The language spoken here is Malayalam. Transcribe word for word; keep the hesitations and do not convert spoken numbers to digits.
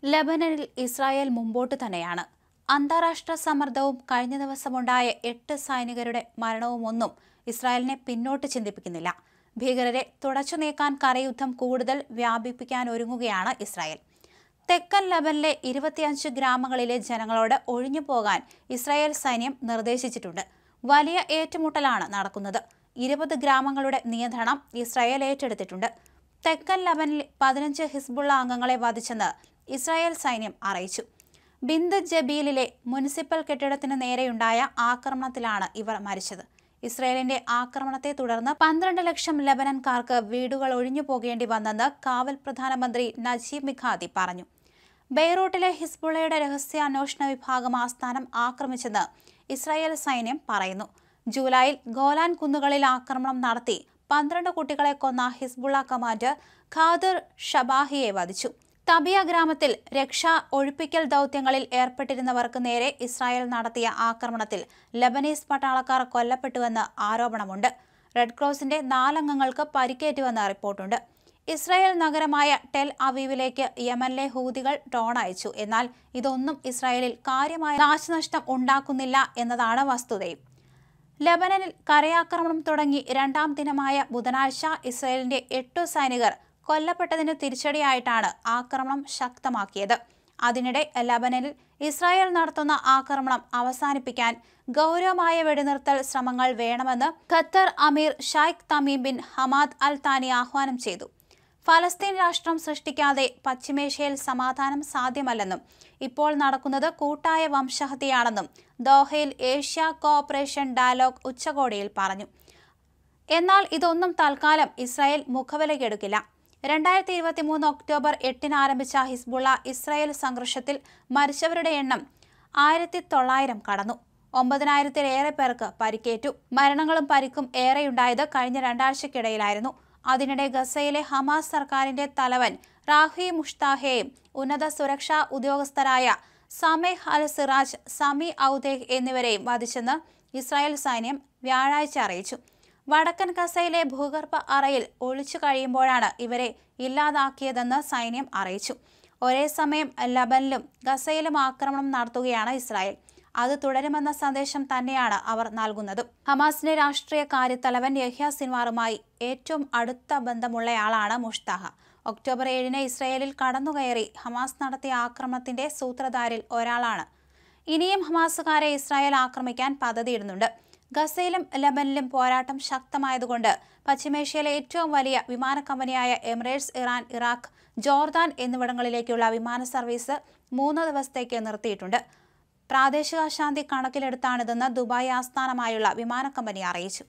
ലബനനിൽ ഇസ്രായേൽ മുമ്പോട്ട് തന്നെയാണ്. അന്താരാഷ്ട്ര സമ്മർദ്ദവും കഴിഞ്ഞ ദിവസമുണ്ടായ എട്ട് സൈനികരുടെ മരണവുമൊന്നും ഇസ്രായേലിനെ പിന്നോട്ട് ചിന്തിപ്പിക്കുന്നില്ല. ഭീകരരെ തുടച്ചു നീക്കാൻ കരയുദ്ധം കൂടുതൽ വ്യാപിപ്പിക്കാനൊരുങ്ങുകയാണ് ഇസ്രായേൽ. തെക്കൻ ലബനിലെ ഇരുപത്തിയഞ്ച് ഗ്രാമങ്ങളിലെ ജനങ്ങളോട് ഒഴിഞ്ഞു പോകാൻ ഇസ്രായേൽ സൈന്യം നിർദ്ദേശിച്ചിട്ടുണ്ട്. വലിയ ഏറ്റുമുട്ടലാണ് നടക്കുന്നത്. ഇരുപത് ഗ്രാമങ്ങളുടെ നിയന്ത്രണം ഇസ്രായേൽ ഏറ്റെടുത്തിട്ടുണ്ട്. തെക്കൻ ലബനിൽ പതിനഞ്ച് ഹിസ്ബുള്ള അംഗങ്ങളെ വധിച്ചെന്ന് ഇസ്രായേൽ സൈന്യം അറിയിച്ചു. ബിന്ദ് ജബീലിലെ മുനിസിപ്പൽ കെട്ടിടത്തിന് നേരെയുണ്ടായ ആക്രമണത്തിലാണ് ഇവർ മരിച്ചത്. ഇസ്രായേലിന്റെ ആക്രമണത്തെ തുടർന്ന് പന്ത്രണ്ട് ലക്ഷം ലബനൻകാർക്ക് വീടുകൾ ഒഴിഞ്ഞു പോകേണ്ടി വന്നെന്ന് കാവൽ പ്രധാനമന്ത്രി നജീബ് മിഖാതി പറഞ്ഞു. ബെയ്റൂട്ടിലെ ഹിസ്ബുള്ളയുടെ രഹസ്യാന്വേഷണ വിഭാഗം ആസ്ഥാനം ആക്രമിച്ചെന്ന് ഇസ്രായേൽ സൈന്യം പറയുന്നു. ജൂലൈയിൽ ഗോലാൻ കുന്നുകളിൽ ആക്രമണം നടത്തി പന്ത്രണ്ട് കുട്ടികളെ കൊന്ന ഹിസ്ബുള്ള കമാൻഡർ ഖാദിർ ഷബാഹിയെ വധിച്ചു. തബിയ ഗ്രാമത്തിൽ രക്ഷാ ഒഴിപ്പിക്കൽ ദൗത്യങ്ങളിൽ ഏർപ്പെട്ടിരുന്നവർക്ക് നേരെ ഇസ്രായേൽ നടത്തിയ ആക്രമണത്തിൽ ലബനീസ് പട്ടാളക്കാർ കൊല്ലപ്പെട്ടുവെന്ന് ആരോപണമുണ്ട്. റെഡ് ക്രോസിന്റെ നാലംഗങ്ങൾക്ക് പരിക്കേറ്റുവെന്ന് റിപ്പോർട്ടുണ്ട്. ഇസ്രായേൽ നഗരമായ ടെൽ അവീവിലേക്ക് യമനിലെ ഹൂതികൾ ഡ്രോൺ അയച്ചു. എന്നാൽ ഇതൊന്നും ഇസ്രായേലിൽ കാര്യമായ നാശനഷ്ടം ഉണ്ടാക്കുന്നില്ല എന്നതാണ് വസ്തുതയും. ലബനനിൽ കരയാക്രമണം തുടങ്ങി രണ്ടാം ദിനമായ ബുധനാഴ്ച ഇസ്രായേലിന്റെ എട്ടു സൈനികർ കൊല്ലപ്പെട്ടതിന് തിരിച്ചടിയായിട്ടാണ് ആക്രമണം ശക്തമാക്കിയത്. അതിനിടെ ലബനനിൽ ഇസ്രായേൽ നടത്തുന്ന ആക്രമണം അവസാനിപ്പിക്കാൻ ഗൗരവമായ വെടിനിർത്തൽ ശ്രമങ്ങൾ വേണമെന്ന് ഖത്തർ അമീർ Sheikh Tamim bin Hamad Al Thani ആഹ്വാനം ചെയ്തു. ഫലസ്തീൻ രാഷ്ട്രം സൃഷ്ടിക്കാതെ പശ്ചിമേഷ്യയിൽ സമാധാനം സാധ്യമല്ലെന്നും ഇപ്പോൾ നടക്കുന്നത് കൂട്ടായ വംശഹത്യയാണെന്നും ദോഹയിൽ ഏഷ്യ കോഓപ്പറേഷൻ ഡയലോഗ് ഉച്ചകോടിയിൽ പറഞ്ഞു. എന്നാൽ ഇതൊന്നും തൽക്കാലം ഇസ്രായേൽ മുഖവിലയ്ക്കെടുക്കില്ല. രണ്ടായിരത്തി ഇരുപത്തി മൂന്ന് ഒക്ടോബർ എട്ടിന് ആരംഭിച്ച ഹിസ്ബുള്ള ഇസ്രായേൽ സംഘർഷത്തിൽ മരിച്ചവരുടെ എണ്ണം ആയിരത്തി തൊള്ളായിരം കടന്നു. ഒമ്പതിനായിരത്തിലേറെ പേർക്ക് പരിക്കേറ്റു. മരണങ്ങളും പരിക്കും ഏറെയുണ്ടായത് കഴിഞ്ഞ രണ്ടാഴ്ചക്കിടയിലായിരുന്നു. അതിനിടെ ഗസയിലെ ഹമാസ് സർക്കാരിന്റെ തലവൻ റാഹി മുഷ്താഹയെയും ഉന്നത സുരക്ഷാ ഉദ്യോഗസ്ഥരായ സമേഹ് അൽ സിറാജ്, സമി ഔദേഹ് എന്നിവരെയും വധിച്ചെന്ന് ഇസ്രായേൽ സൈന്യം വ്യാഴാഴ്ച അറിയിച്ചു. വടക്കൻ ഗസയിലെ ഭൂഗർഭ അറയിൽ ഒളിച്ചു കഴിയുമ്പോഴാണ് ഇവരെ ഇല്ലാതാക്കിയതെന്ന് സൈന്യം അറിയിച്ചു. ഒരേ സമയം ലബനിലും ഗസയിലും ആക്രമണം നടത്തുകയാണ് ഇസ്രായേൽ. അത് തുടരുമെന്ന സന്ദേശം തന്നെയാണ് അവർ നൽകുന്നതും. ഹമാസിന്റെ രാഷ്ട്രീയ കാര്യത്തലവൻ യഹ്യ സിൻവാറുമായി ഏറ്റവും അടുത്ത ബന്ധമുള്ളയാളാണ് മുഷ്താഹ. ഒക്ടോബർ ഏഴിന് ഇസ്രായേലിൽ കടന്നുകയറി ഹമാസ് നടത്തിയ ആക്രമണത്തിന്റെ സൂത്രധാരിൽ ഒരാളാണ്. ഇനിയും ഹമാസുകാരെ ഇസ്രായേൽ ആക്രമിക്കാൻ പദ്ധതിയിടുന്നുണ്ട്. ഗസയിലും ലബനിലും പോരാട്ടം ശക്തമായതുകൊണ്ട് പശ്ചിമേഷ്യയിലെ ഏറ്റവും വലിയ വിമാന കമ്പനിയായ എമിറേറ്റ്സ്, ഇറാൻ, ഇറാഖ്, ജോർദാൻ എന്നിവിടങ്ങളിലേക്കുള്ള വിമാന സർവീസ് മൂന്ന് ദിവസത്തേക്ക് നിർത്തിയിട്ടുണ്ട്. പ്രാദേശിക ശാന്തി കണക്കിലെടുത്താണിതെന്ന് ദുബായ് ആസ്ഥാനമായുള്ള വിമാന കമ്പനി അറിയിച്ചു.